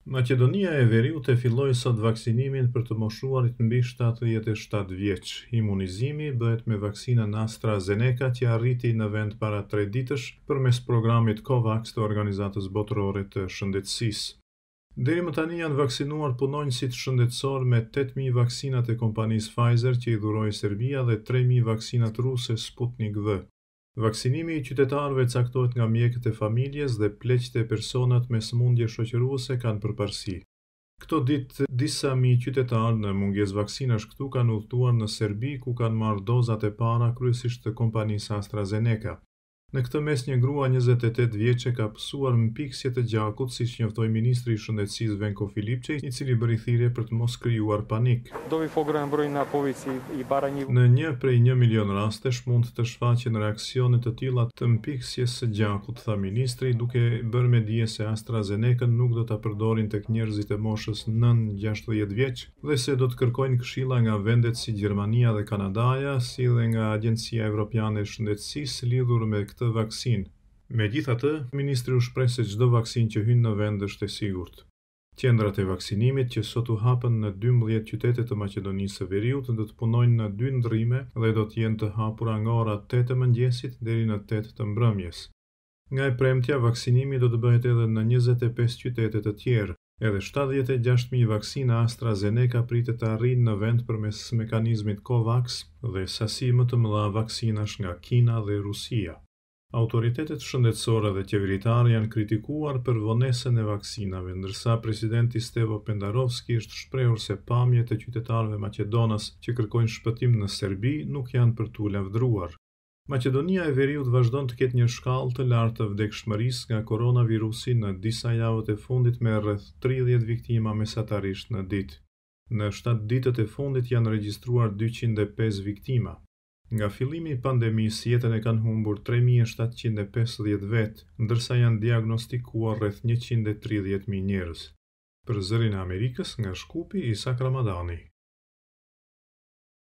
Maqedonia e Veriut e filloi sot vaksinimin për të moshuarit mbi 77 vjeç. Imunizimi bëhet me vaksinën AstraZeneca që arriti në vend para 3 ditësh përmes programit COVAX të Organizatës Botërore të Shëndetësisë. Deri më tani janë vaksinuar punonjësit shëndetësor me 8.000 vaksinat e kompanisë Pfizer që i dhuroi Serbia dhe 3.000 vaksinat ruse Sputnik V. Vaksinimi i qytetarëve caktohet nga mjekët e familjes dhe pleqtë e personat me sëmundje shoqëruese kanë përparësi. Këto ditë disa mijë qytetarë në mungesë vaksinash këtu kanë udhëtuar në Serbi ku kanë marrë dozat e para kryesisht të kompanisë AstraZeneca. Në këtë mes një grua 28 vjeçe ka pësuar mpiksje të gjakut, siç njoftoi ministri i Shëndetësisë Venko Filipçej, i cili bëri thirrje për të mos krijuar panik. Në një prej 1 milion rastesh mund të shfaqen reaksione të tilla të mpiksjes së gjakut, tha ministri, duke bërë me dije se AstraZeneca nuk do ta përdorin tek njerëzit e moshës 9-60 vjeç dhe se do të kërkojnë këshilla nga vendet si Gjermania dhe Kanadaja, si dhe nga Agjencia Evropiane e Shëndetësisë lidhur me këtë vaksinë. Megjithatë, ministri u shpreh se çdo vaksinë që hyn në vend është e sigurt. Qendrat e vaksinimit që sot u hapën në 12 qytete të Maqedonisë së Veriut do të punojnë në 2 ndrrime dhe do të jenë të hapura nga ora 8 të mëngjesit deri në 8 të mbrëmjes. Nga e premtja, vaksinimi do të bëhet edhe në 25 qytete të tjerë. Edhe 76.000 vaksina AstraZeneca pritet të arrijnë në vend përmes mekanizmit COVAX dhe sasi më të mëdha vaksinash nga Kina dhe Rusia. Autoritetet shëndetësore dhe qeveritarë janë kritikuar për vonesën e vaksinave, ndërsa presidenti Stevo Pendarovski është shprehur se pamjet e qytetarëve maqedonës që kërkojnë shpëtim në Serbi nuk janë për t'u lavdruar. Maqedonia e Veriut vazhdon të ketë një shkallë të lartë të vdekshmërisë nga koronavirusi në disa javët e fundit me rreth 30 viktima mesatarisht në ditë. Në 7 ditët e fundit janë regjistruar 205 viktima. Nga fillimi i pandemisë, jetën e kanë humbur 3.750 vetë, ndërsa janë diagnostikuar rreth 130.000 njerëz. Për Zërin e Amerikës, nga Shkupi, Isak Ramadani.